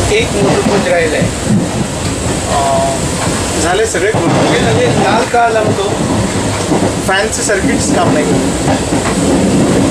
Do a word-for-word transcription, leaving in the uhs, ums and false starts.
एक motor coach राहिलं आहे. झाले सगळे गोष्टी. म्हणजे लाल का आला तो फॅनचे सर्किट्स काम नाही करत.